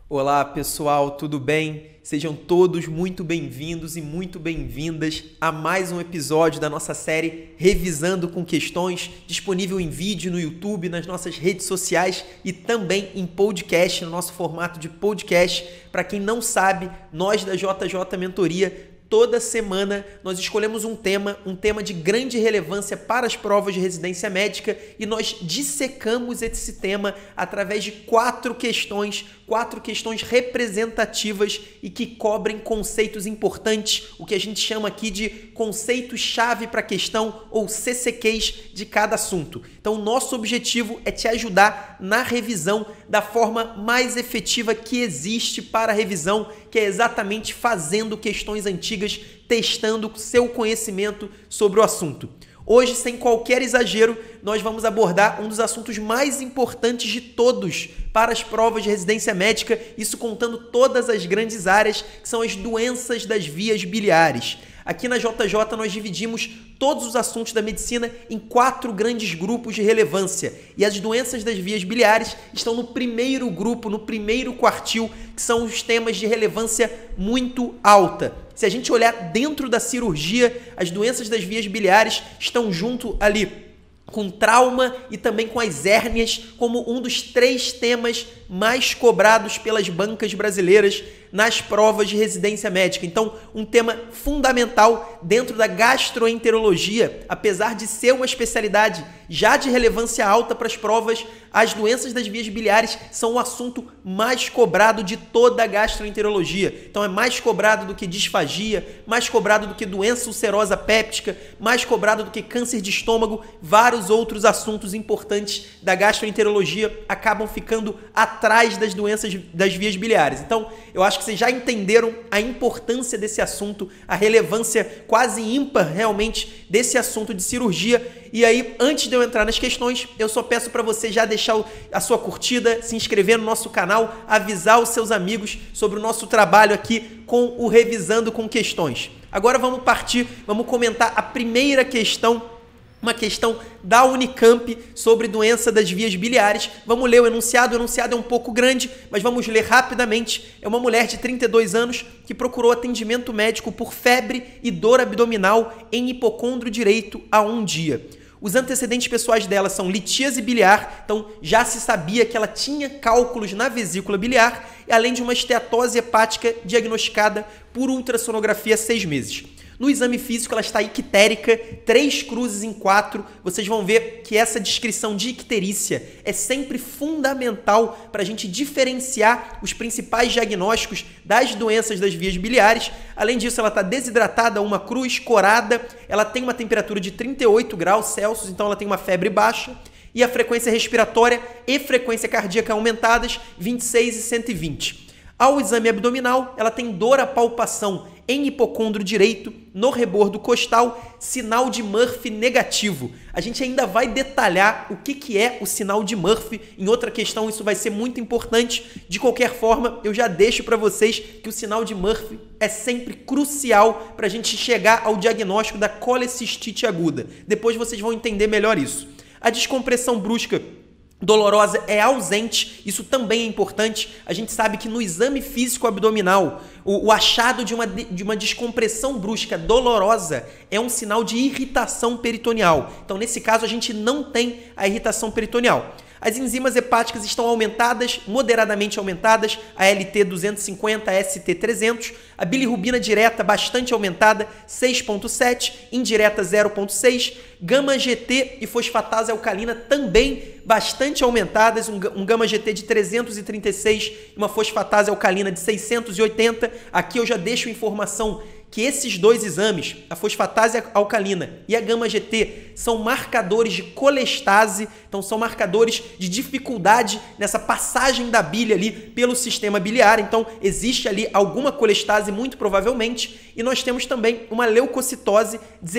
Olá pessoal, tudo bem? Sejam todos muito bem-vindos e muito bem-vindas a mais um episódio da nossa série Revisando com Questões, disponível em vídeo no YouTube, nas nossas redes sociais e também em podcast, no nosso formato de podcast. Para quem não sabe, nós da JJ Mentoria, toda semana nós escolhemos um tema de grande relevância para as provas de residência médica e nós dissecamos esse tema através de quatro questões representativas e que cobrem conceitos importantes, o que a gente chama aqui de conceitos-chave para a questão ou CCQs de cada assunto. Então, o nosso objetivo é te ajudar na revisão da forma mais efetiva que existe para a revisão, que é exatamente fazendo questões antigas, testando seu conhecimento sobre o assunto. Hoje, sem qualquer exagero, nós vamos abordar um dos assuntos mais importantes de todos para as provas de residência médica, isso contando todas as grandes áreas, que são as doenças das vias biliares. Aqui na JJ nós dividimos todos os assuntos da medicina em 4 grandes grupos de relevância. E as doenças das vias biliares estão no primeiro grupo, no primeiro quartil, que são os temas de relevância muito alta. Se a gente olhar dentro da cirurgia, as doenças das vias biliares estão junto ali com trauma e também com as hérnias como um dos 3 temas mais cobrados pelas bancas brasileiras nas provas de residência médica. Então, um tema fundamental dentro da gastroenterologia, apesar de ser uma especialidade já de relevância alta para as provas, as doenças das vias biliares são o assunto mais cobrado de toda a gastroenterologia. Então, é mais cobrado do que disfagia, mais cobrado do que doença ulcerosa péptica, mais cobrado do que câncer de estômago. Vários outros assuntos importantes da gastroenterologia acabam ficando atrás das doenças das vias biliares. Então, eu acho que vocês já entenderam a importância desse assunto, a relevância quase ímpar realmente desse assunto de cirurgia. E aí, antes de eu entrar nas questões, eu só peço para você já deixar a sua curtida, se inscrever no nosso canal, avisar os seus amigos sobre o nosso trabalho aqui com o Revisando com Questões. Agora vamos comentar a primeira questão, uma questão da Unicamp sobre doença das vias biliares. Vamos ler o enunciado é um pouco grande, mas vamos ler rapidamente. É uma mulher de 32 anos que procurou atendimento médico por febre e dor abdominal em hipocôndrio direito há 1 dia. Os antecedentes pessoais dela são litíase biliar, então já se sabia que ela tinha cálculos na vesícula biliar, além de uma esteatose hepática diagnosticada por ultrassonografia há 6 meses. No exame físico, ela está ictérica, 3 cruzes em 4. Vocês vão ver que essa descrição de icterícia é sempre fundamental para a gente diferenciar os principais diagnósticos das doenças das vias biliares. Além disso, ela está desidratada, 1 cruz, corada. Ela tem uma temperatura de 38 graus Celsius, então ela tem uma febre baixa. E a frequência respiratória e frequência cardíaca aumentadas, 26 e 120. Ao exame abdominal, ela tem dor à palpação em hipocôndrio direito, no rebordo costal, sinal de Murphy negativo. A gente ainda vai detalhar o que é o sinal de Murphy. Em outra questão, isso vai ser muito importante. De qualquer forma, eu já deixo para vocês que o sinal de Murphy é sempre crucial para a gente chegar ao diagnóstico da colecistite aguda. Depois vocês vão entender melhor isso. A descompressão brusca dolorosa é ausente, isso também é importante. A gente sabe que no exame físico abdominal, o achado de uma descompressão brusca dolorosa é um sinal de irritação peritoneal. Então, nesse caso, a gente não tem a irritação peritoneal. As enzimas hepáticas estão aumentadas, moderadamente aumentadas, a LT 250, a ST 300, a bilirrubina direta bastante aumentada, 6,7, indireta 0,6, gama GT e fosfatase alcalina também bastante aumentadas, um gama GT de 336 e uma fosfatase alcalina de 680. Aqui eu já deixo informação que esses 2 exames, a fosfatase alcalina e a gama GT, são marcadores de colestase, então são marcadores de dificuldade nessa passagem da bile ali pelo sistema biliar, então existe ali alguma colestase muito provavelmente, e nós temos também uma leucocitose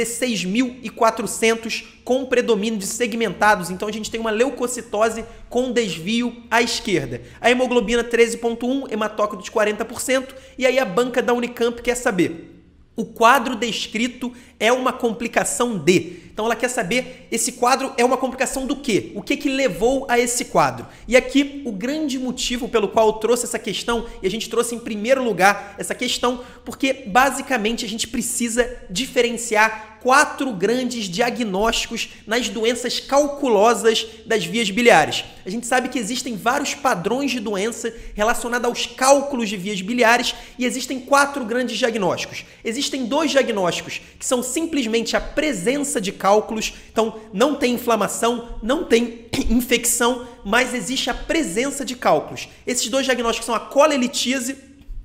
16.400 com predomínio de segmentados, então a gente tem uma leucocitose com desvio à esquerda. A hemoglobina 13,1, hematócrito de 40%, e aí a banca da Unicamp quer saber: o quadro descrito é uma complicação de. Então ela quer saber, esse quadro é uma complicação do quê? O que levou a esse quadro? E aqui o grande motivo pelo qual eu trouxe essa questão, e a gente trouxe em primeiro lugar essa questão, porque basicamente a gente precisa diferenciar 4 grandes diagnósticos nas doenças calculosas das vias biliares. A gente sabe que existem vários padrões de doença relacionados aos cálculos de vias biliares e existem 4 grandes diagnósticos. Existem 2 diagnósticos que são simplesmente a presença de cálculos, então não tem inflamação, não tem infecção, mas existe a presença de cálculos. Esses 2 diagnósticos são a colelitíase.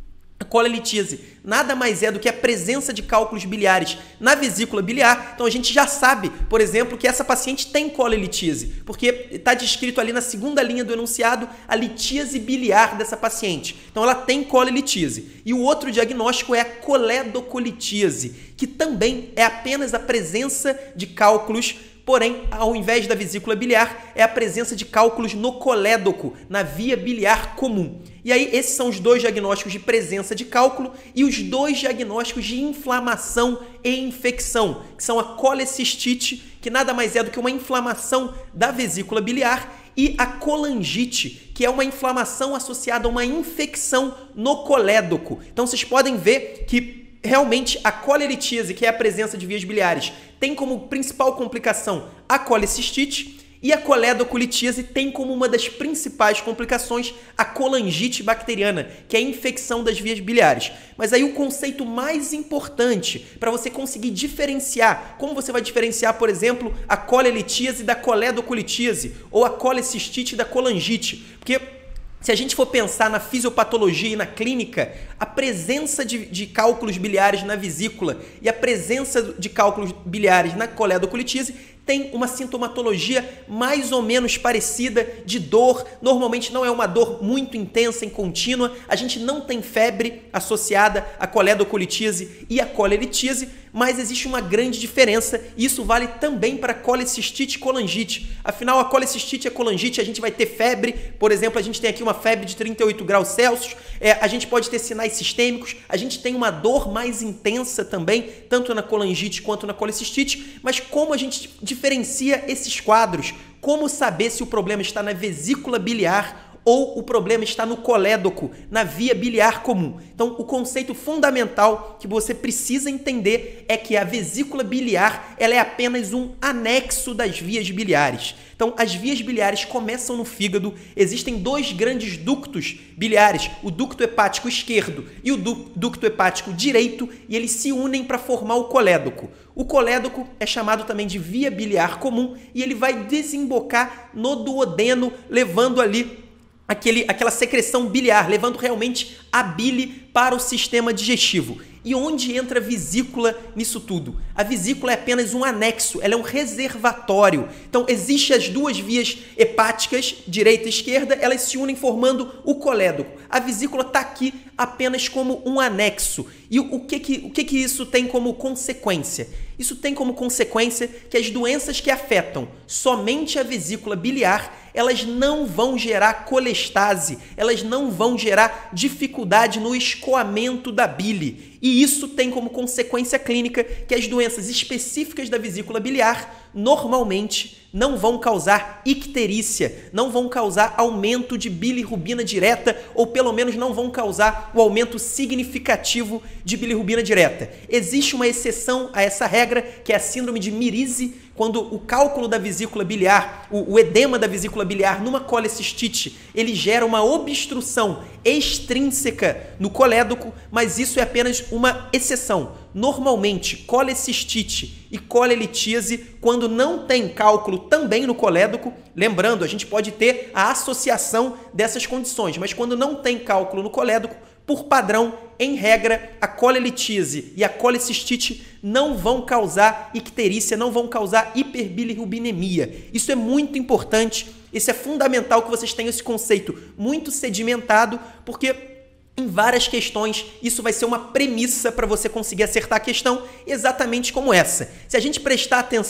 A colelitíase nada mais é do que a presença de cálculos biliares na vesícula biliar. Então a gente já sabe, por exemplo, que essa paciente tem colelitíase, porque está descrito ali na segunda linha do enunciado a litíase biliar dessa paciente. Então ela tem colelitíase. E o outro diagnóstico é a coledocolitíase, que também é apenas a presença de cálculos. Porém, ao invés da vesícula biliar, é a presença de cálculos no colédoco, na via biliar comum. E aí, esses são os 2 diagnósticos de presença de cálculo e os 2 diagnósticos de inflamação e infecção, que são a colecistite, que nada mais é do que uma inflamação da vesícula biliar, e a colangite, que é uma inflamação associada a uma infecção no colédoco. Então, vocês podem ver que realmente a colelitíase, que é a presença de vias biliares, tem como principal complicação a colecistite, e a coledocolitíase tem como uma das principais complicações a colangite bacteriana, que é a infecção das vias biliares. Mas aí o conceito mais importante para você conseguir diferenciar, como você vai diferenciar, por exemplo, a colelitíase da coledocolitíase ou a colecistite da colangite, porque se a gente for pensar na fisiopatologia e na clínica, a presença de cálculos biliares na vesícula e a presença de cálculos biliares na coledocolitíase tem uma sintomatologia mais ou menos parecida de dor. Normalmente não é uma dor muito intensa e contínua. A gente não tem febre associada à coledocolitíase e à colelitíase, mas existe uma grande diferença e isso vale também para a colecistite e colangite. Afinal, a colecistite e a colangite, a gente vai ter febre. Por exemplo, a gente tem aqui uma febre de 38 graus Celsius. A gente pode ter sinais sistêmicos. A gente tem uma dor mais intensa também, tanto na colangite quanto na colecistite. Mas como a gente diferencia esses quadros? Como saber se o problema está na vesícula biliar ou o problema está no colédoco, na via biliar comum? Então, o conceito fundamental que você precisa entender é que a vesícula biliar ela é apenas um anexo das vias biliares. Então, as vias biliares começam no fígado, existem 2 grandes ductos biliares, o ducto hepático esquerdo e o ducto hepático direito, e eles se unem para formar o colédoco. O colédoco é chamado também de via biliar comum e ele vai desembocar no duodeno, levando ali aquela secreção biliar, levando realmente a bile para o sistema digestivo. E onde entra a vesícula nisso tudo? A vesícula é apenas um anexo, ela é um reservatório. Então, existem as 2 vias hepáticas, direita e esquerda, elas se unem formando o colédoco. A vesícula está aqui apenas como um anexo. E o que isso tem como consequência? Isso tem como consequência que as doenças que afetam somente a vesícula biliar, elas não vão gerar colestase, elas não vão gerar dificuldade no escoamento da bile. E isso tem como consequência clínica que as doenças específicas da vesícula biliar normalmente não vão causar icterícia, não vão causar aumento de bilirrubina direta ou pelo menos não vão causar o aumento significativo de bilirrubina direta. Existe uma exceção a essa regra, que é a síndrome de Mirise, quando o cálculo da vesícula biliar, o edema da vesícula biliar numa colecistite, ele gera uma obstrução extrínseca no colédoco, mas isso é apenas uma exceção. Normalmente, colecistite e colelitíase, quando não tem cálculo também no colédoco, lembrando, a gente pode ter a associação dessas condições, mas quando não tem cálculo no colédoco, por padrão, em regra, a colelitíase e a colecistite não vão causar icterícia, não vão causar hiperbilirrubinemia. Isso é muito importante, isso é fundamental que vocês tenham esse conceito muito sedimentado, porque em várias questões isso vai ser uma premissa para você conseguir acertar a questão exatamente como essa. Se a gente prestar atenção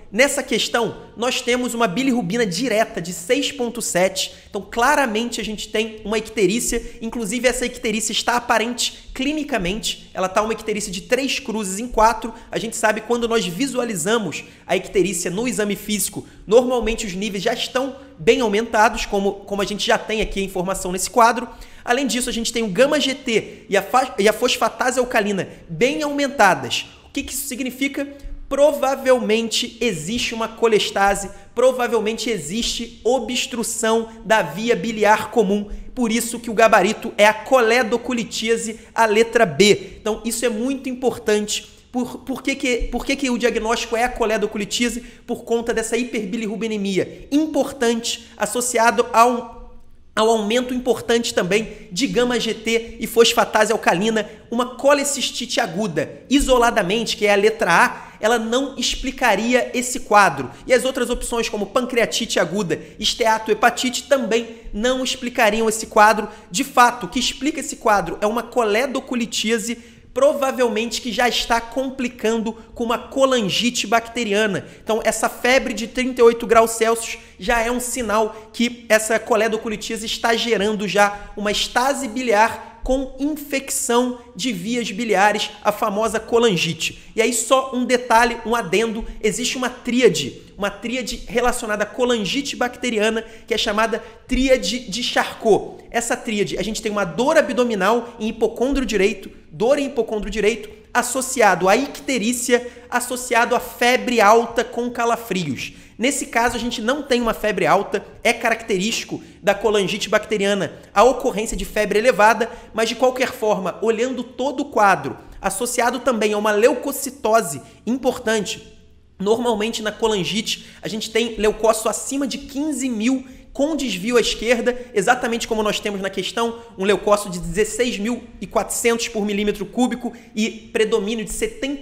nessa questão, nós temos uma bilirrubina direta de 6,7. Então, claramente, a gente tem uma icterícia. Inclusive, essa icterícia está aparente clinicamente. Ela está uma icterícia de 3 cruzes em 4. A gente sabe quando nós visualizamos a icterícia no exame físico, normalmente os níveis já estão bem aumentados, como a gente já tem aqui a informação nesse quadro. Além disso, a gente tem o gama-GT e a fosfatase alcalina bem aumentadas. O que isso significa? Provavelmente existe uma colestase, provavelmente existe obstrução da via biliar comum, por isso que o gabarito é a coledocolitíase, a letra B. Então, isso é muito importante. Por que o diagnóstico é a coledocolitíase? Por conta dessa hiperbilirrubinemia importante, associado ao aumento importante também de gama-GT e fosfatase alcalina, uma colecistite aguda, isoladamente, que é a letra A, ela não explicaria esse quadro. E as outras opções, como pancreatite aguda, esteatohepatite, também não explicariam esse quadro. De fato, o que explica esse quadro é uma coledocolitíase, provavelmente que já está complicando com uma colangite bacteriana. Então, essa febre de 38 graus Celsius já é um sinal que essa coledocolitíase está gerando já uma estase biliar com infecção de vias biliares, a famosa colangite. E aí só um detalhe, um adendo, existe uma tríade relacionada à colangite bacteriana, que é chamada tríade de Charcot. Essa tríade, a gente tem uma dor abdominal em hipocôndrio direito, associado à icterícia, associado à febre alta com calafrios. Nesse caso, a gente não tem uma febre alta, é característico da colangite bacteriana a ocorrência de febre elevada, mas de qualquer forma, olhando todo o quadro, associado também a uma leucocitose importante. Normalmente na colangite, a gente tem leucócito acima de 15.000 com desvio à esquerda, exatamente como nós temos na questão, um leucócito de 16.400 por milímetro cúbico e predomínio de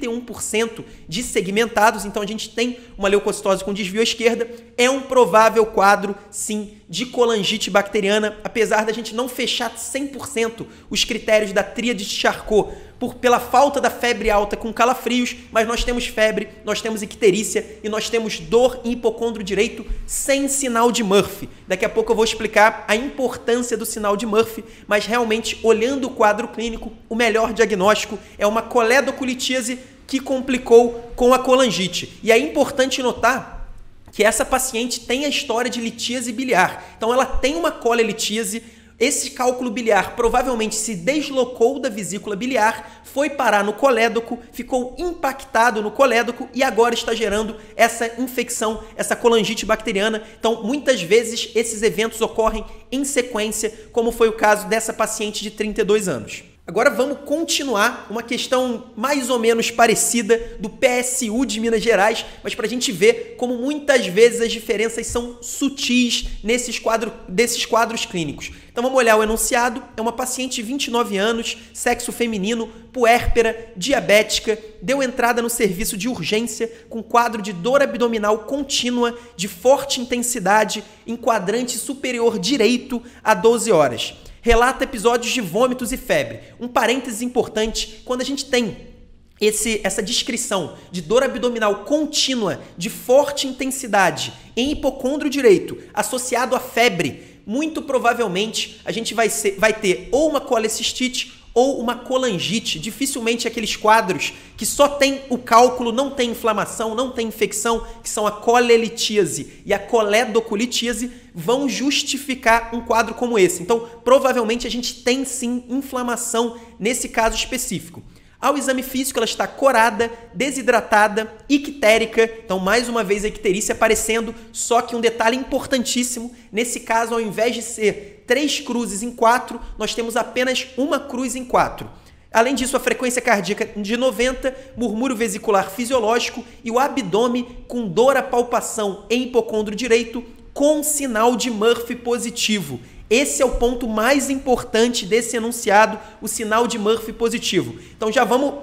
71% de segmentados. Então, a gente tem uma leucocitose com desvio à esquerda. É um provável quadro, sim, de colangite bacteriana, apesar da gente não fechar 100% os critérios da tríade de Charcot, pela falta da febre alta com calafrios, mas nós temos febre, nós temos icterícia e nós temos dor em hipocôndrio direito sem sinal de Murphy. Daqui a pouco eu vou explicar a importância do sinal de Murphy, mas realmente, olhando o quadro clínico, o melhor diagnóstico é uma coledocolitíase que complicou com a colangite. E é importante notar que essa paciente tem a história de litíase biliar. Então, ela tem uma colelitíase. Esse cálculo biliar provavelmente se deslocou da vesícula biliar, foi parar no colédoco, ficou impactado no colédoco e agora está gerando essa infecção, essa colangite bacteriana. Então, muitas vezes, esses eventos ocorrem em sequência, como foi o caso dessa paciente de 32 anos. Agora vamos continuar uma questão mais ou menos parecida do PSU de Minas Gerais, mas para a gente ver como muitas vezes as diferenças são sutis desses quadros clínicos. Então vamos olhar o enunciado. É uma paciente de 29 anos, sexo feminino, puérpera, diabética, deu entrada no serviço de urgência com quadro de dor abdominal contínua de forte intensidade em quadrante superior direito há 12 horas. Relata episódios de vômitos e febre. Um parênteses importante, quando a gente tem essa descrição de dor abdominal contínua de forte intensidade em hipocôndrio direito associado à febre, muito provavelmente a gente vai ter ou uma colecistite ou uma colangite, dificilmente aqueles quadros que só tem o cálculo, não tem inflamação, não tem infecção, que são a colelitíase e a coledocolitíase, vão justificar um quadro como esse. Então, provavelmente a gente tem sim inflamação nesse caso específico. Ao exame físico, ela está corada, desidratada, ictérica. Então, mais uma vez, a icterícia aparecendo. Só que um detalhe importantíssimo, nesse caso, ao invés de ser 3 cruzes em 4, nós temos apenas uma cruz em 4. Além disso, a frequência cardíaca de 90, murmúrio vesicular fisiológico e o abdômen com dor à palpação em hipocôndrio direito com sinal de Murphy positivo. Esse é o ponto mais importante desse enunciado, o sinal de Murphy positivo. Então já vamos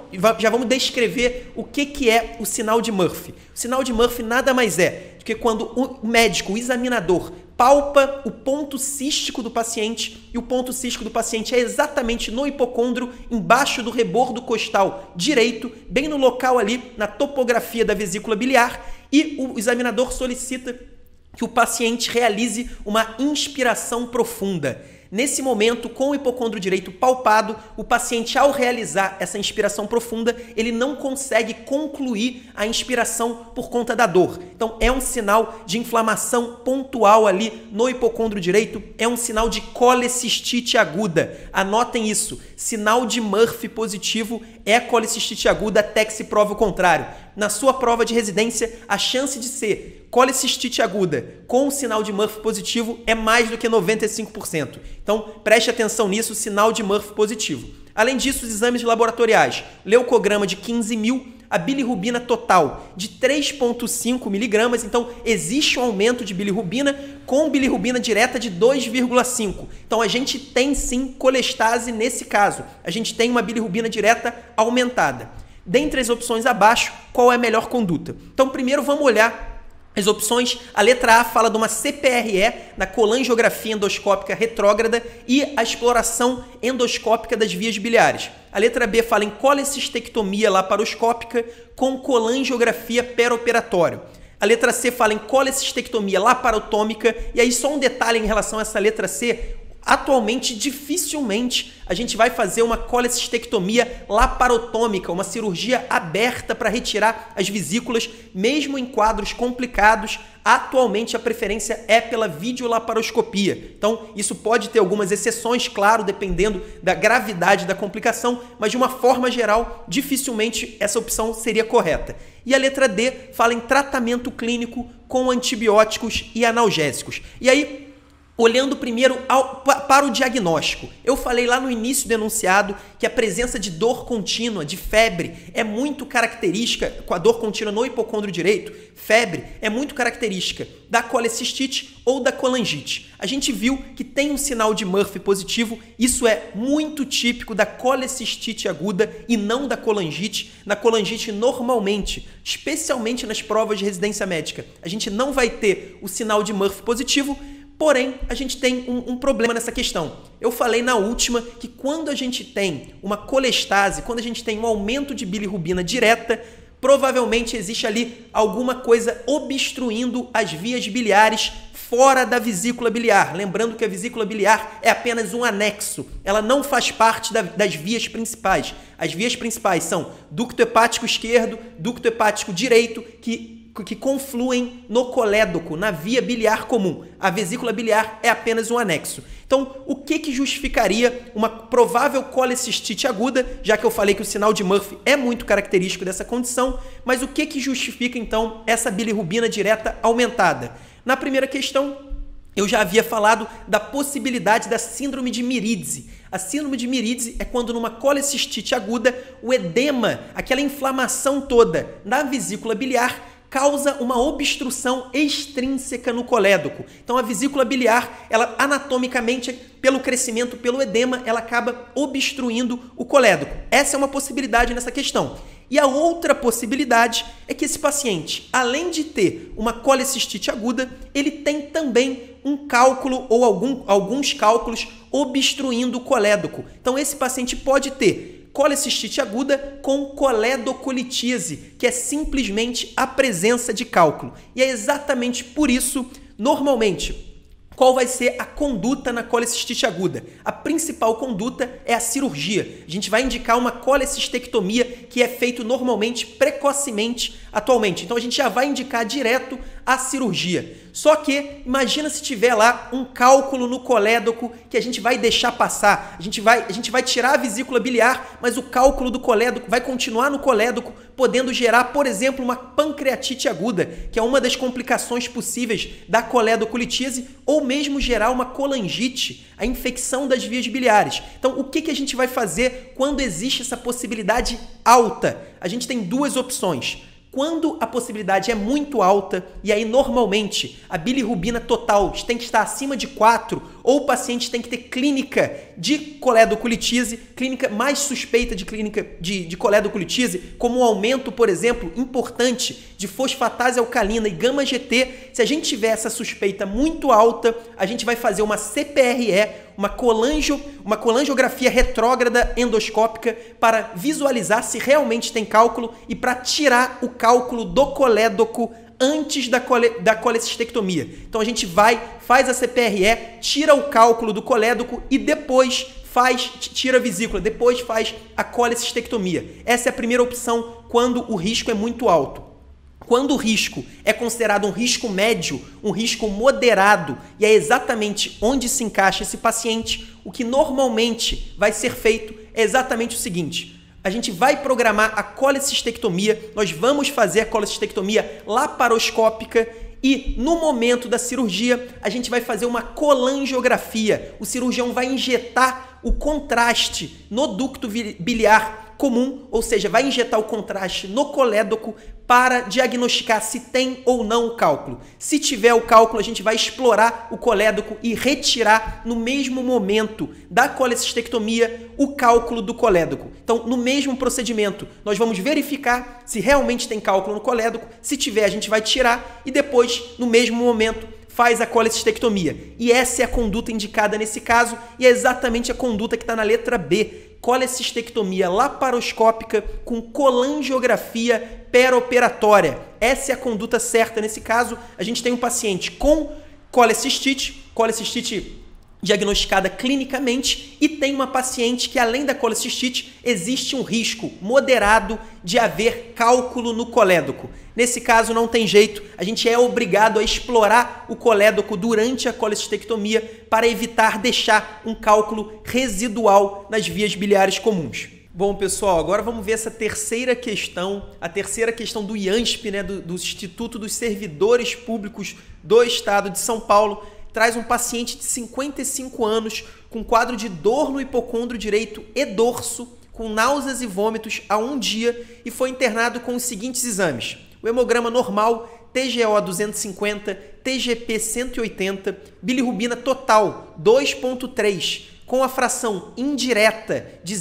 descrever o que é o sinal de Murphy. O sinal de Murphy nada mais é do que quando o médico, o examinador, palpa o ponto cístico do paciente, e o ponto cístico do paciente é exatamente no hipocôndrio, embaixo do rebordo costal direito, bem no local ali, na topografia da vesícula biliar, E o examinador solicita que o paciente realize uma inspiração profunda. Nesse momento, com o hipocôndrio direito palpado, o paciente, ao realizar essa inspiração profunda, ele não consegue concluir a inspiração por conta da dor. Então, é um sinal de inflamação pontual ali no hipocôndrio direito, é um sinal de colecistite aguda. Anotem isso, sinal de Murphy positivo é colecistite aguda até que se prove o contrário. Na sua prova de residência, a chance de ser colecistite aguda com o sinal de Murphy positivo é mais do que 95%. Então, preste atenção nisso, sinal de Murphy positivo. Além disso, os exames laboratoriais, leucograma de 15.000, a bilirrubina total de 3,5 miligramas, então existe um aumento de bilirrubina com bilirrubina direta de 2,5. Então a gente tem sim colestase nesse caso, a gente tem uma bilirrubina direta aumentada. Dentre as opções abaixo, qual é a melhor conduta? Então primeiro vamos olhar as opções. A letra A fala de uma CPRE na colangiografia endoscópica retrógrada e a exploração endoscópica das vias biliares. A letra B fala em colecistectomia laparoscópica com colangiografia perioperatório. A letra C fala em colecistectomia laparotômica. E aí só um detalhe em relação a essa letra C. Atualmente, dificilmente a gente vai fazer uma colecistectomia laparotômica, uma cirurgia aberta para retirar as vesículas, mesmo em quadros complicados. Atualmente, a preferência é pela videolaparoscopia. Então, isso pode ter algumas exceções, claro, dependendo da gravidade da complicação, mas de uma forma geral, dificilmente essa opção seria correta. E a letra D fala em tratamento clínico com antibióticos e analgésicos. E aí, olhando primeiro para o diagnóstico, eu falei lá no início do enunciado que a presença de dor contínua, de febre, é muito característica, com a dor contínua no hipocôndrio direito, febre, é muito característica da colecistite ou da colangite. A gente viu que tem um sinal de Murphy positivo, isso é muito típico da colecistite aguda e não da colangite. Na colangite, normalmente, especialmente nas provas de residência médica, a gente não vai ter o sinal de Murphy positivo. Porém, a gente tem um problema nessa questão. Eu falei na última que quando a gente tem uma colestase, quando a gente tem um aumento de bilirrubina direta, provavelmente existe ali alguma coisa obstruindo as vias biliares fora da vesícula biliar. Lembrando que a vesícula biliar é apenas um anexo, ela não faz parte das vias principais. As vias principais são ducto hepático esquerdo, ducto hepático direito, que confluem no colédoco, na via biliar comum. A vesícula biliar é apenas um anexo. Então, o que justificaria uma provável colecistite aguda, já que eu falei que o sinal de Murphy é muito característico dessa condição, mas o que justifica, então, essa bilirrubina direta aumentada? Na primeira questão, eu já havia falado da possibilidade da síndrome de mirídise. A síndrome de mirídise é quando numa colecistite aguda, o edema, aquela inflamação toda na vesícula biliar, causa uma obstrução extrínseca no colédoco. Então a vesícula biliar, ela anatomicamente, pelo crescimento, pelo edema, ela acaba obstruindo o colédoco. Essa é uma possibilidade nessa questão. E a outra possibilidade é que esse paciente, além de ter uma colecistite aguda, ele tem também um cálculo ou alguns cálculos obstruindo o colédoco. Então esse paciente pode ter colecistite aguda com coledocolitíase, que é simplesmente a presença de cálculo. E é exatamente por isso, normalmente, qual vai ser a conduta na colecistite aguda? A principal conduta é a cirurgia. A gente vai indicar uma colecistectomia que é feito normalmente, precocemente, atualmente. Então a gente já vai indicar direto a cirurgia. Só que imagina se tiver lá um cálculo no colédoco que a gente vai deixar passar. A gente vai tirar a vesícula biliar, mas o cálculo do colédoco vai continuar no colédoco, podendo gerar, por exemplo, uma pancreatite aguda, que é uma das complicações possíveis da coledocolitíase, ou mesmo gerar uma colangite, a infecção das vias biliares. Então, o que a gente vai fazer quando existe essa possibilidade alta? A gente tem duas opções. Quando a possibilidade é muito alta, e aí normalmente a bilirrubina total tem que estar acima de 4, ou o paciente tem que ter clínica de coledocolitíase, clínica mais suspeita de clínica de coledocolitíase, como um aumento, por exemplo, importante de fosfatase alcalina e gama-GT. Se a gente tiver essa suspeita muito alta, a gente vai fazer uma CPRE, uma colangiografia retrógrada endoscópica para visualizar se realmente tem cálculo e para tirar o cálculo do colédoco antes da colecistectomia. Então a gente faz a CPRE, tira o cálculo do colédoco e depois tira a vesícula, depois faz a colecistectomia. Essa é a primeira opção quando o risco é muito alto. Quando o risco é considerado um risco médio, um risco moderado, e é exatamente onde se encaixa esse paciente, o que normalmente vai ser feito é exatamente o seguinte: a gente vai programar a colecistectomia, nós vamos fazer a colecistectomia laparoscópica e no momento da cirurgia a gente vai fazer uma colangiografia. O cirurgião vai injetar o contraste no ducto biliar comum, ou seja, vai injetar o contraste no colédoco para diagnosticar se tem ou não o cálculo. Se tiver o cálculo, a gente vai explorar o colédoco e retirar no mesmo momento da colecistectomia o cálculo do colédoco. Então, no mesmo procedimento, nós vamos verificar se realmente tem cálculo no colédoco. Se tiver, a gente vai tirar e depois, no mesmo momento, faz a colecistectomia. E essa é a conduta indicada nesse caso e é exatamente a conduta que está na letra B. Colecistectomia laparoscópica com colangiografia perioperatória. Essa é a conduta certa. Nesse caso, a gente tem um paciente com colecistite diagnosticada clinicamente e tem uma paciente que, além da colecistite, existe um risco moderado de haver cálculo no colédoco. Nesse caso, não tem jeito, a gente é obrigado a explorar o colédoco durante a colecistectomia para evitar deixar um cálculo residual nas vias biliares comuns. Bom, pessoal, agora vamos ver essa terceira questão, a terceira questão do IANSP, né, do Instituto dos Servidores Públicos do Estado de São Paulo. Traz um paciente de 55 anos com quadro de dor no hipocôndrio direito e dorso, com náuseas e vômitos há um dia e foi internado com os seguintes exames: o hemograma normal, TGO 250, TGP 180, bilirrubina total 2,3, com a fração indireta de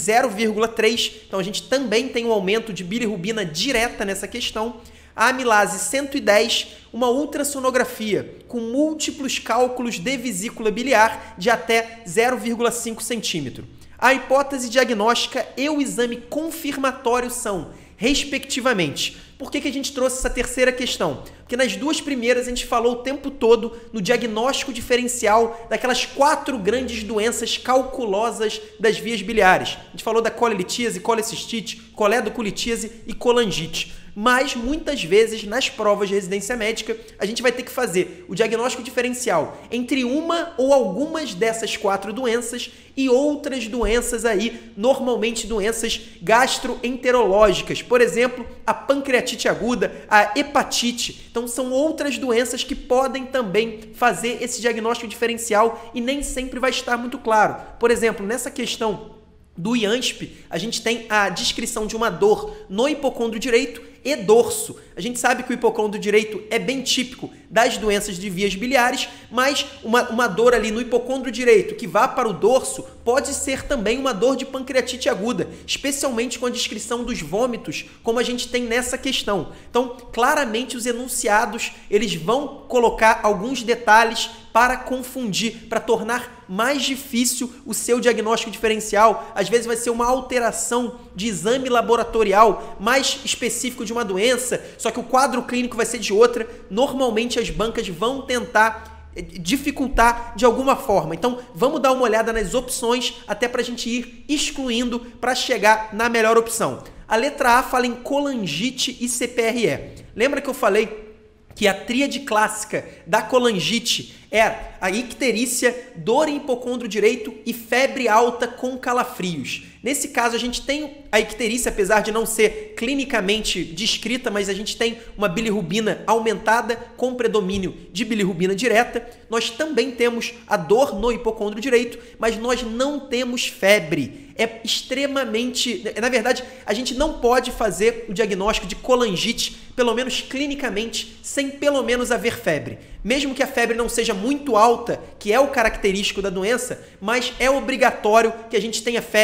0,3. Então a gente também tem um aumento de bilirrubina direta nessa questão. A amilase 110, uma ultrassonografia com múltiplos cálculos de vesícula biliar de até 0,5 centímetro. A hipótese diagnóstica e o exame confirmatório são, respectivamente. Por que a gente trouxe essa terceira questão? Porque nas duas primeiras a gente falou o tempo todo no diagnóstico diferencial daquelas 4 grandes doenças calculosas das vias biliares. A gente falou da colelitíase, colecistite, coledocolitíase e colangite. Mas muitas vezes nas provas de residência médica a gente vai ter que fazer o diagnóstico diferencial entre uma ou algumas dessas 4 doenças e outras doenças aí, normalmente doenças gastroenterológicas, por exemplo, a pancreatite aguda, a hepatite. Então são outras doenças que podem também fazer esse diagnóstico diferencial e nem sempre vai estar muito claro. Por exemplo, nessa questão do IANSP, a gente tem a descrição de uma dor no hipocôndrio direito e dorso. A gente sabe que o hipocôndrio direito é bem típico das doenças de vias biliares, mas uma dor ali no hipocôndrio direito que vá para o dorso pode ser também uma dor de pancreatite aguda, especialmente com a descrição dos vômitos, como a gente tem nessa questão. Então, claramente os enunciados, eles vão colocar alguns detalhes para confundir, para tornar mais difícil o seu diagnóstico diferencial. Às vezes vai ser uma alteração de exame laboratorial mais específico de uma doença, só que o quadro clínico vai ser de outra. Normalmente as bancas vão tentar dificultar de alguma forma. Então, vamos dar uma olhada nas opções até para a gente ir excluindo para chegar na melhor opção. A letra A fala em colangite e CPRE. Lembra que eu falei que a tríade clássica da colangite é a icterícia, dor em hipocôndrio direito e febre alta com calafrios. Nesse caso, a gente tem a icterícia, apesar de não ser clinicamente descrita, mas a gente tem uma bilirrubina aumentada com predomínio de bilirrubina direta. Nós também temos a dor no hipocôndrio direito, mas nós não temos febre. É extremamente... Na verdade, a gente não pode fazer o diagnóstico de colangite, pelo menos clinicamente, sem pelo menos haver febre. Mesmo que a febre não seja muito alta, que é o característico da doença, mas é obrigatório que a gente tenha febre,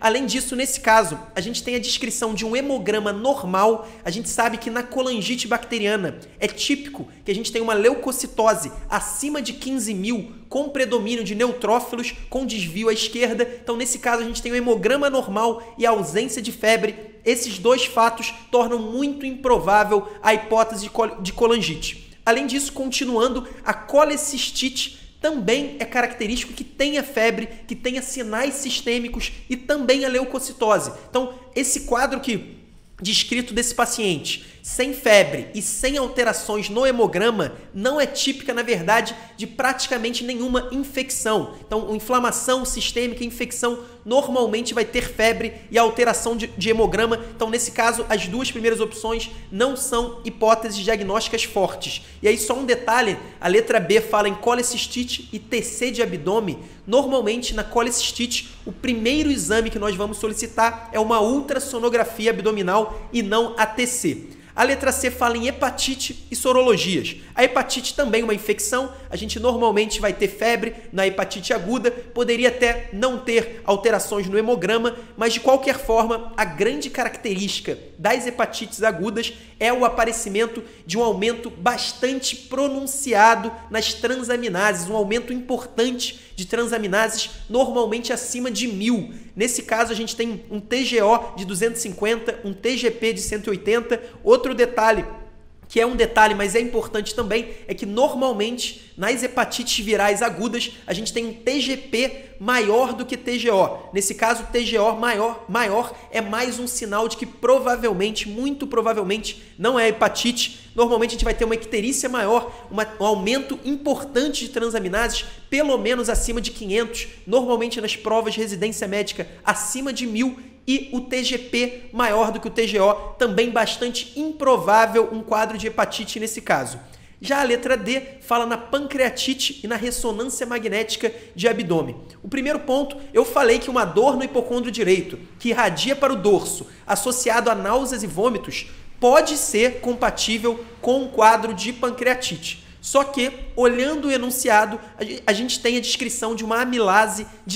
Além disso, nesse caso, a gente tem a descrição de um hemograma normal. A gente sabe que na colangite bacteriana é típico que a gente tenha uma leucocitose acima de 15.000, com predomínio de neutrófilos, com desvio à esquerda. Então, nesse caso, a gente tem um hemograma normal e a ausência de febre. Esses dois fatos tornam muito improvável a hipótese de colangite. Além disso, continuando, a colecistite também é característico que tenha febre, que tenha sinais sistêmicos e também a leucocitose. Então, esse quadro descrito desse paciente, sem febre e sem alterações no hemograma, não é típica, na verdade, de praticamente nenhuma infecção. Então, inflamação sistêmica, infecção, normalmente vai ter febre e alteração de hemograma. Então, nesse caso, as duas primeiras opções não são hipóteses diagnósticas fortes. E aí, só um detalhe, a letra B fala em colecistite e TC de abdômen. Normalmente, na colecistite, o primeiro exame que nós vamos solicitar é uma ultrassonografia abdominal e não a TC. A letra C fala em hepatite e sorologias. A hepatite também é uma infecção, a gente normalmente vai ter febre na hepatite aguda, poderia até não ter alterações no hemograma, mas de qualquer forma, a grande característica das hepatites agudas é o aparecimento de um aumento bastante pronunciado nas transaminases, um aumento importante de transaminases, normalmente acima de 1.000. Nesse caso, a gente tem um TGO de 250, um TGP de 180. Outro detalhe, que é um detalhe, mas é importante também, é que normalmente nas hepatites virais agudas a gente tem um TGP maior do que TGO. Nesse caso, TGO maior é mais um sinal de que provavelmente, muito provavelmente, não é hepatite. Normalmente a gente vai ter uma icterícia maior, um aumento importante de transaminases, pelo menos acima de 500, normalmente nas provas de residência médica acima de 1.000, e o TGP maior do que o TGO, também bastante improvável um quadro de hepatite nesse caso. Já a letra D fala na pancreatite e na ressonância magnética de abdômen. O primeiro ponto, eu falei que uma dor no hipocôndrio direito, que irradia para o dorso, associado a náuseas e vômitos, pode ser compatível com um quadro de pancreatite. Só que, olhando o enunciado, a gente tem a descrição de uma amilase de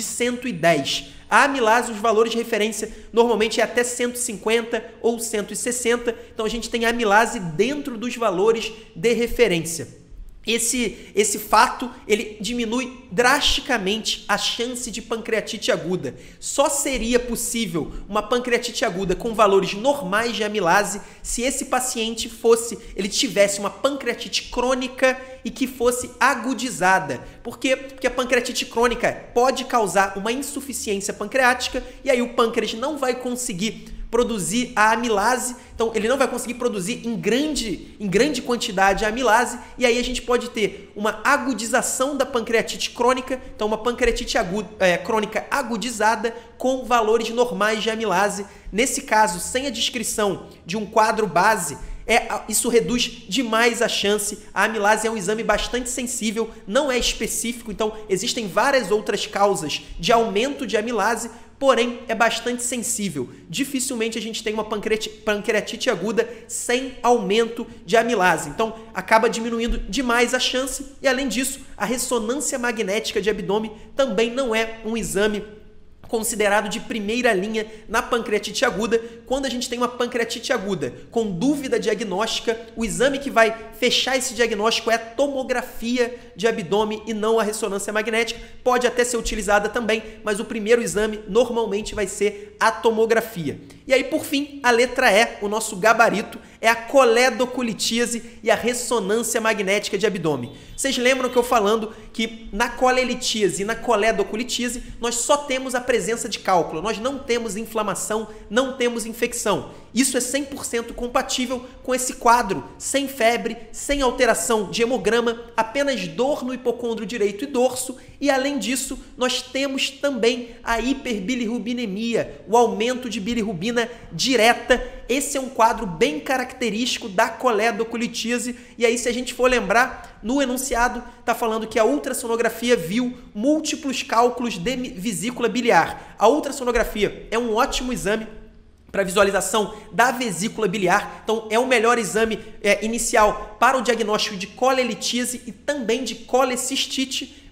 110. A amilase, os valores de referência normalmente é até 150 ou 160, então a gente tem a amilase dentro dos valores de referência. Esse fato, ele diminui drasticamente a chance de pancreatite aguda. Só seria possível uma pancreatite aguda com valores normais de amilase se esse paciente ele tivesse uma pancreatite crônica e que fosse agudizada. Por quê? Porque a pancreatite crônica pode causar uma insuficiência pancreática e aí o pâncreas não vai conseguir produzir a amilase, então ele não vai conseguir produzir em grande quantidade a amilase, e aí a gente pode ter uma agudização da pancreatite crônica, então uma pancreatite crônica agudizada com valores normais de amilase. Nesse caso, sem a descrição de um quadro base, isso reduz demais a chance. A amilase é um exame bastante sensível, não é específico, então existem várias outras causas de aumento de amilase, porém é bastante sensível. Dificilmente a gente tem uma pancreatite aguda sem aumento de amilase. Então acaba diminuindo demais a chance e, além disso, a ressonância magnética de abdômen também não é um exame considerado de primeira linha na pancreatite aguda. Quando a gente tem uma pancreatite aguda com dúvida diagnóstica, o exame que vai fechar esse diagnóstico é a tomografia de abdômen e não a ressonância magnética. Pode até ser utilizada também, mas o primeiro exame normalmente vai ser a tomografia. E aí, por fim, a letra E, o nosso gabarito, é a coledocolitíase e a ressonância magnética de abdômen. Vocês lembram que eu falando que na colelitíase e na coledocolitíase nós só temos a presença de cálculo, nós não temos inflamação, não temos infecção. Isso é 100% compatível com esse quadro, sem febre, sem alteração de hemograma, apenas dor no hipocôndrio direito e dorso, e além disso, nós temos também a hiperbilirrubinemia, o aumento de bilirrubina direta. Esse é um quadro bem característico da coledocolitíase, e aí se a gente for lembrar, no enunciado está falando que a ultrassonografia viu múltiplos cálculos de vesícula biliar. A ultrassonografia é um ótimo exame para visualização da vesícula biliar, então é o melhor exame inicial para o diagnóstico de colelitíase e também de colecistite,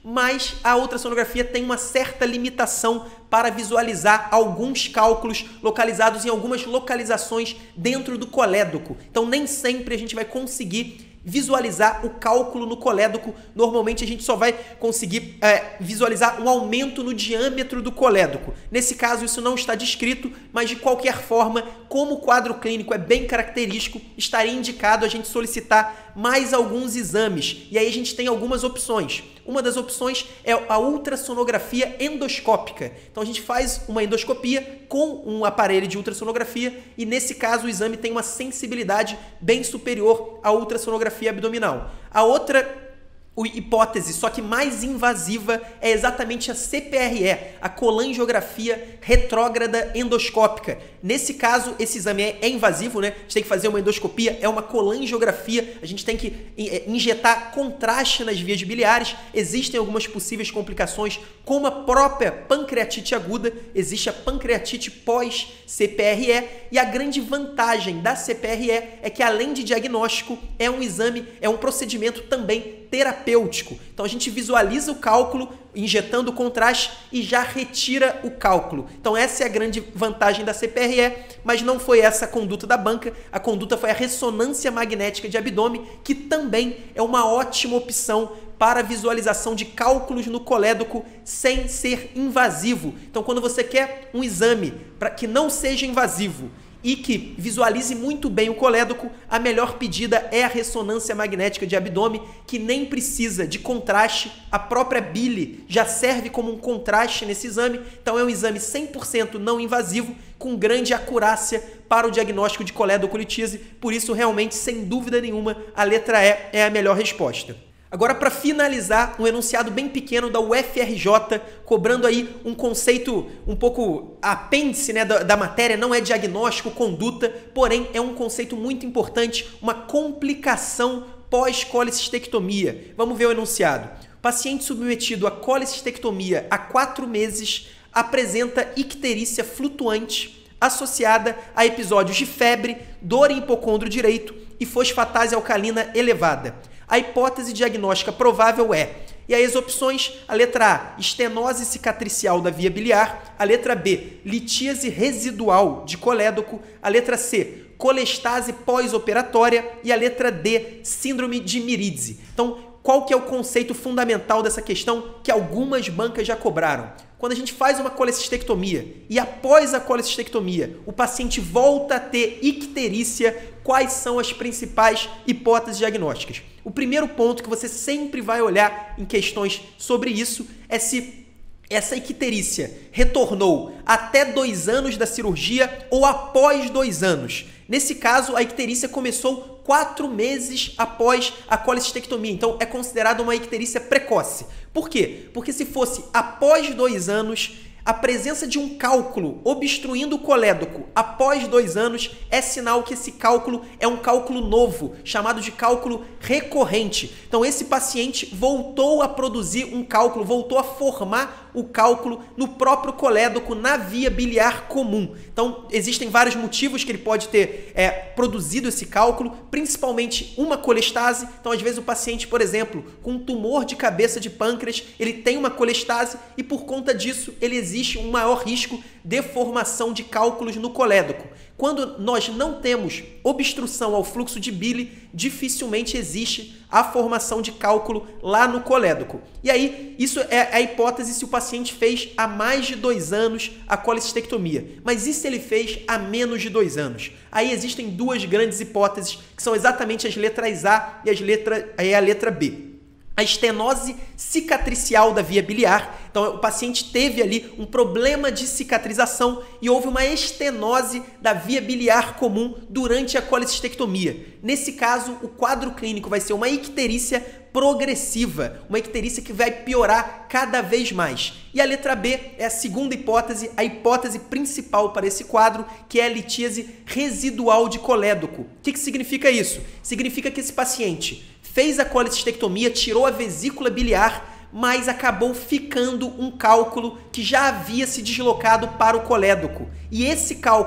mas a ultrassonografia tem uma certa limitação para visualizar alguns cálculos localizados em algumas localizações dentro do colédoco. Então, nem sempre a gente vai conseguir visualizar o cálculo no colédoco. Normalmente a gente só vai conseguir visualizar um aumento no diâmetro do colédoco. Nesse caso isso não está descrito, mas de qualquer forma, como o quadro clínico é bem característico, estaria indicado a gente solicitar mais alguns exames. E aí a gente tem algumas opções. Uma das opções é a ultrassonografia endoscópica. Então a gente faz uma endoscopia com um aparelho de ultrassonografia e nesse caso o exame tem uma sensibilidade bem superior à ultrassonografia abdominal. A outra hipótese, só que mais invasiva, é exatamente a CPRE, a colangiografia retrógrada endoscópica. Nesse caso, esse exame é invasivo, né? A gente tem que fazer uma endoscopia, é uma colangiografia, a gente tem que injetar contraste nas vias biliares. Existem algumas possíveis complicações, como a própria pancreatite aguda, existe a pancreatite pós-CPRE, e a grande vantagem da CPRE é que, além de diagnóstico, é um exame, é um procedimento também terapêutico. Então a gente visualiza o cálculo injetando o contraste e já retira o cálculo. Então essa é a grande vantagem da CPRE, mas não foi essa a conduta da banca. A conduta foi a ressonância magnética de abdômen, que também é uma ótima opção para visualização de cálculos no colédoco sem ser invasivo. Então quando você quer um exame que não seja invasivo e que visualize muito bem o colédoco, a melhor pedida é a ressonância magnética de abdômen, que nem precisa de contraste, a própria bile já serve como um contraste nesse exame, então é um exame 100% não invasivo, com grande acurácia para o diagnóstico de colédocolitise, por isso realmente, sem dúvida nenhuma, a letra E é a melhor resposta. Agora, para finalizar, um enunciado bem pequeno da UFRJ, cobrando aí um conceito um pouco apêndice, né, da matéria, não é diagnóstico, conduta, porém é um conceito muito importante, uma complicação pós-colicistectomia. Vamos ver o enunciado. Paciente submetido a colicistectomia há 4 meses apresenta icterícia flutuante associada a episódios de febre, dor em hipocôndrio direito e fosfatase alcalina elevada. A hipótese diagnóstica provável é, e aí as opções, a letra A, estenose cicatricial da via biliar, a letra B, litíase residual de colédoco, a letra C, colestase pós-operatória e a letra D, síndrome de Mirídse. Então, qual que é o conceito fundamental dessa questão que algumas bancas já cobraram? Quando a gente faz uma colecistectomia e após a colecistectomia o paciente volta a ter icterícia, quais são as principais hipóteses diagnósticas? O primeiro ponto que você sempre vai olhar em questões sobre isso é se essa icterícia retornou até 2 anos da cirurgia ou após 2 anos. Nesse caso, a icterícia começou 4 meses após a colecistectomia, então é considerada uma icterícia precoce. Por quê? Porque se fosse após 2 anos, a presença de um cálculo obstruindo o colédoco após 2 anos é sinal que esse cálculo é um cálculo novo, chamado de cálculo recorrente. Então esse paciente voltou a produzir um cálculo, voltou a formar o cálculo no próprio colédoco, na via biliar comum. Então existem vários motivos que ele pode ter produzido esse cálculo, principalmente uma colestase. Então às vezes o paciente, por exemplo, com um tumor de cabeça de pâncreas, ele tem uma colestase e por conta disso ele existe um maior risco de formação de cálculos no colédoco. Quando nós não temos obstrução ao fluxo de bile, dificilmente existe a formação de cálculo lá no colédoco. E aí, isso é a hipótese se o paciente fez há mais de 2 anos a colecistectomia. Mas e se ele fez há menos de 2 anos? Aí existem 2 grandes hipóteses, que são exatamente as letras A e a letra B. A estenose cicatricial da via biliar, então o paciente teve ali um problema de cicatrização e houve uma estenose da via biliar comum durante a colecistectomia. Nesse caso, o quadro clínico vai ser uma icterícia progressiva, uma icterícia que vai piorar cada vez mais. E a letra B é a segunda hipótese, a hipótese principal para esse quadro, que é a litíase residual de colédoco. O que significa isso? Significa que esse paciente fez a colecistectomia, tirou a vesícula biliar, mas acabou ficando um cálculo que já havia se deslocado para o colédoco. E esse cálculo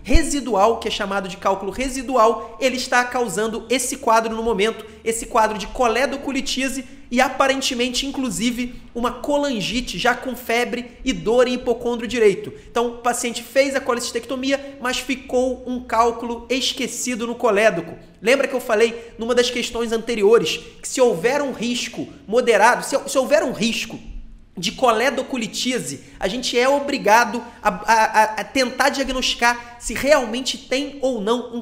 residual, que é chamado de cálculo residual, ele está causando esse quadro no momento, esse quadro de coledoculitise e aparentemente, inclusive, uma colangite já com febre e dor em hipocôndrio direito. Então, o paciente fez a colecistectomia, mas ficou um cálculo esquecido no colédoco. Lembra que eu falei numa das questões anteriores que se houver um risco moderado, se houver um risco de coledoculitise, a gente é obrigado a tentar diagnosticar se realmente tem ou não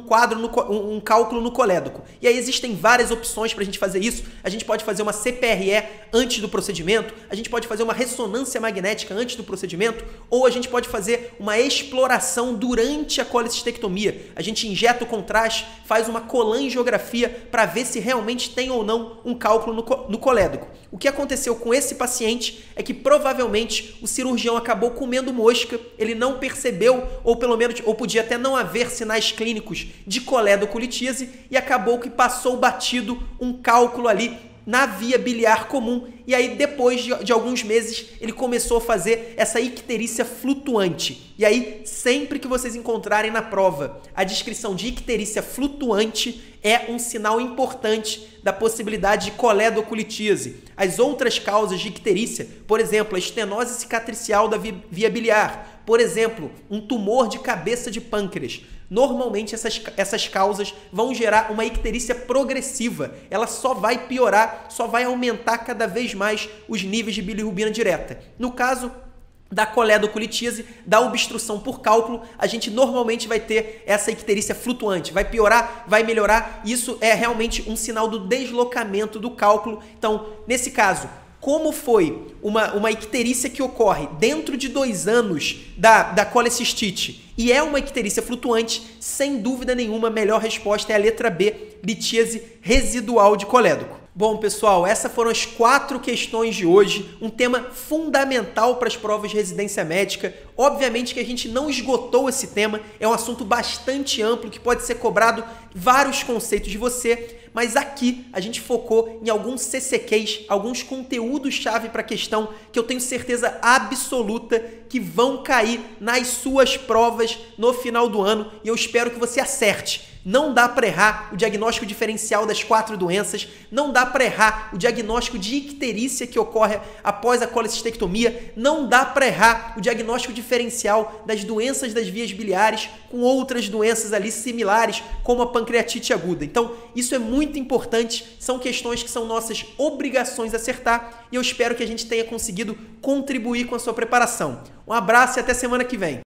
um cálculo no colédoco. E aí existem várias opções para a gente fazer isso. A gente pode fazer uma CPRE antes do procedimento, a gente pode fazer uma ressonância magnética antes do procedimento, ou a gente pode fazer uma exploração durante a colecistectomia. A gente injeta o contraste, faz uma colangiografia para ver se realmente tem ou não um cálculo no colédoco. O que aconteceu com esse paciente é que provavelmente o cirurgião acabou comendo mosca, ele não percebeu, ou pelo menos, ou podia até não haver sinais clínicos de coledoculitise, e acabou que passou batido um cálculo ali na via biliar comum, e aí depois de alguns meses ele começou a fazer essa icterícia flutuante. E aí, sempre que vocês encontrarem na prova a descrição de icterícia flutuante, é um sinal importante da possibilidade de coledoculitise. As outras causas de icterícia, por exemplo, a estenose cicatricial da via biliar, por exemplo, um tumor de cabeça de pâncreas, normalmente essas causas vão gerar uma icterícia progressiva. Ela só vai piorar, só vai aumentar cada vez mais os níveis de bilirrubina direta. No caso da coledoculitise, da obstrução por cálculo, a gente normalmente vai ter essa icterícia flutuante, vai piorar, vai melhorar, isso é realmente um sinal do deslocamento do cálculo. Então, nesse caso, como foi uma icterícia que ocorre dentro de 2 anos da colecistite e é uma icterícia flutuante, sem dúvida nenhuma, a melhor resposta é a letra B, litíase residual de colédoco. Bom, pessoal, essas foram as 4 questões de hoje, um tema fundamental para as provas de residência médica. Obviamente que a gente não esgotou esse tema, é um assunto bastante amplo que pode ser cobrado vários conceitos de você, mas aqui a gente focou em alguns CCQs, alguns conteúdos-chave para a questão que eu tenho certeza absoluta que vão cair nas suas provas no final do ano e eu espero que você acerte. Não dá para errar o diagnóstico diferencial das 4 doenças, não dá para errar o diagnóstico de icterícia que ocorre após a colecistectomia, não dá para errar o diagnóstico diferencial das doenças das vias biliares com outras doenças ali similares, como a pancreatite aguda. Então, isso é muito importante, são questões que são nossas obrigações acertar e eu espero que a gente tenha conseguido contribuir com a sua preparação. Um abraço e até semana que vem.